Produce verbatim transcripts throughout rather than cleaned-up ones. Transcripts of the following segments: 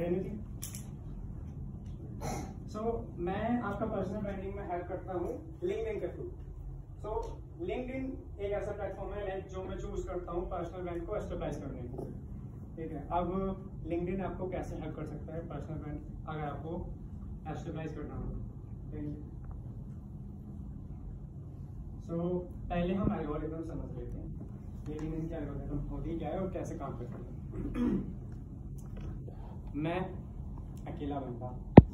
रेनू जी, सो so, मैं आपका personal branding में हेल्प करता हूँ लिंक्डइन के थ्रू। सो लिंक्डइन एक ऐसा प्लेटफॉर्म है जो मैं चूज करता हूँ पर्सनल ब्रांड को एस्टेब्लिश करने को। ठीक है, अब लिंक्डइन आपको कैसे हेल्प कर सकता है पर्सनल ब्रांड अगर आपको एस्टेब्लिश करना हो। सो so, पहले हम एल्गोरिथम समझ लेते हैं कि लिंक्डइन की एल्गोरिथम होती क्या है और कैसे काम करती है। मैं अकेला बंदा,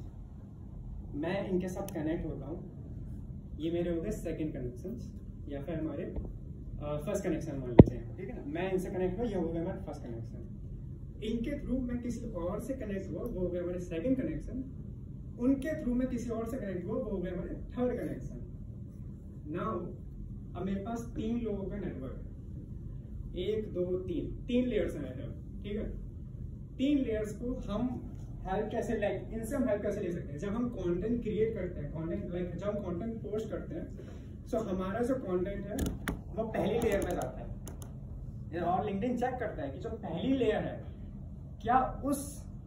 मैं इनके साथ कनेक्ट होता हूँ, ये मेरे हो गए सेकेंड कनेक्शंस या फिर हमारे फर्स्ट कनेक्शन मान लेते हैं। ठीक है ना, मैं इनसे कनेक्ट हुआ, ये हो गया हमारा फर्स्ट कनेक्शन। इनके थ्रू मैं किसी और से कनेक्ट हुआ, वो हो गया हमारे सेकेंड कनेक्शन। उनके थ्रू मैं किसी और से कनेक्ट हुआ, वो हो गया हमारे थर्ड कनेक्शन। नाउ अब मेरे पास तीन लोगों का नेटवर्क है, एक दो तीन तीन लेयर्स हैं मेरे। ठीक है, तीन लेयर्स को हम हेल्प कैसे लाइक इनसे हम हेल्प कैसे ले सकते हैं। जब हम कंटेंट क्रिएट करते हैं, कंटेंट लाइक जब हम कंटेंट पोस्ट करते हैं, सो हमारा जो कंटेंट है वो पहली लेयर में जाता है और लिंक्डइन चेक करता है कि जो पहली लेयर है क्या उस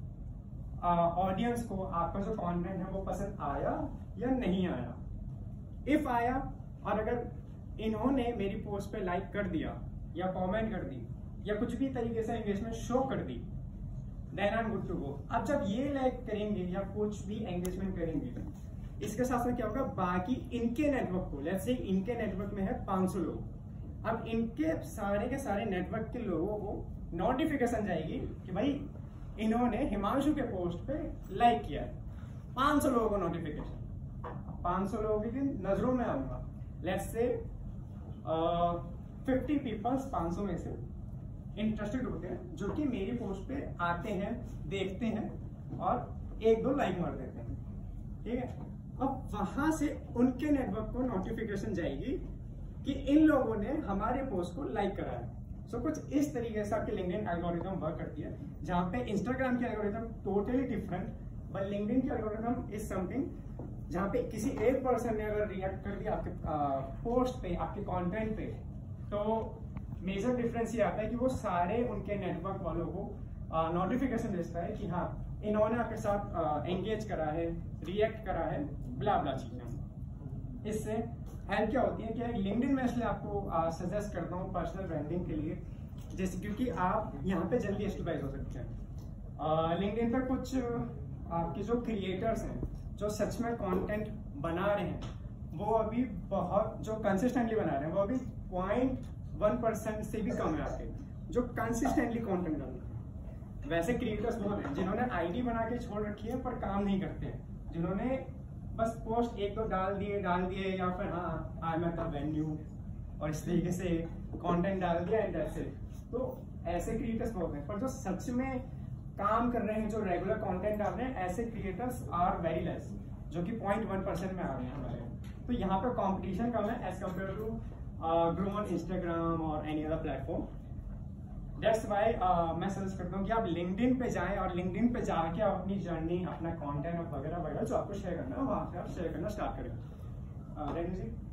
ऑडियंस को आपका जो कंटेंट है वो पसंद आया या नहीं आया। इफ आया और अगर इन्होंने मेरी पोस्ट पे लाइक कर दिया या कमेंट कर दी या कुछ भी तरीके से एंगेजमेंट शो कर दी, then I am good to go. अब जब ये लाइक करेंगे या कुछ भी एंगेजमेंट करेंगे, इसके साथ साथ क्या होगा, बाकी इनके नेटवर्क को, लेट्स से इनके नेटवर्क में है पाँच सौ लोग, अब इनके सारे के सारे नेटवर्क के लोगों को नोटिफिकेशन जाएगी कि भाई इन्होंने हिमांशु के पोस्ट पे लाइक किया है। पाँच सौ लोगों को नोटिफिकेशन, पाँच सौ लोगों की नजरों में आऊंगा, लेट्स से फिफ्टी पीपल्स पाँच सौ में से इंटरेस्टेड होते हैं जो कि मेरी पोस्ट पे आते हैं, देखते हैं और एक दो लाइक मार देते हैं। ठीक है, अब वहां से उनके नेटवर्क को नोटिफिकेशन जाएगी कि इन लोगों ने हमारे पोस्ट को लाइक करा है। सो so, कुछ इस तरीके से आपकी लिंक्डइन एल्गोरिथम वर्क करती है, जहां पे इंस्टाग्राम की algorithm totally different, but LinkedIn की एल्गोरिथम इज समथिंग जहां पे किसी एक पर्सन ने अगर रिएक्ट कर दिया आपके पोस्ट पे, आपके कंटेंट पे, तो मेजर डिफरेंस ये आता है कि वो सारे उनके नेटवर्क वालों को नोटिफिकेशन भेजता है कि हाँ इन्होंने आपके साथ एंगेज करा है, रिएक्ट करा है, ब्ला ब्ला चीजें। इससे हेल्प क्या होती है कि लिंक्डइन में इसलिए आपको सजेस्ट करता हूँ पर्सनल ब्रांडिंग के लिए, जैसे क्योंकि आप यहाँ पे जल्दी एस्टेब्लिश हो सकते हैं। लिंक्डइन पर कुछ आपके जो क्रिएटर्स हैं जो सच में कंटेंट बना रहे हैं, वो अभी बहुत जो कंसिस्टेंटली बना रहे हैं, वो अभी पॉइंट वन परसेंट से भी कम है आपके जो कंसिस्टेंटली कंटेंट डाल रहे हैं। वैसे क्रिएटर्स बहुत हैं जिन्होंने आईडी बना के छोड़ रखी है पर काम नहीं करते हैं, जिन्होंने बस पोस्ट एक दो डाल दिए डाल दिए या फिर हाँ I am at the venue और इस तरीके से कंटेंट डाल दिया एंड दैट्स इट। तो ऐसे क्रिएटर्स बहुत हैं, पर जो सच में काम कर रहे हैं, जो रेगुलर कंटेंट डाल रहे हैं, ऐसे क्रिएटर्स आर वेरी लेस, जो कि पॉइंट वन परसेंट में आ रहे हैं हमारे। तो यहाँ पर कॉम्पिटिशन कम है as compared to grow on Instagram और any other platform. That's why मैं सजेस्ट करता हूँ कि आप लिंक्डइन पे जाएं और लिंक्डइन पे जाके आप अपनी जर्नी, अपना कंटेंट वगैरह वगैरह जो आपको शेयर करना है वहाँ पे आप शेयर करना स्टार्ट करें। रेनू जी।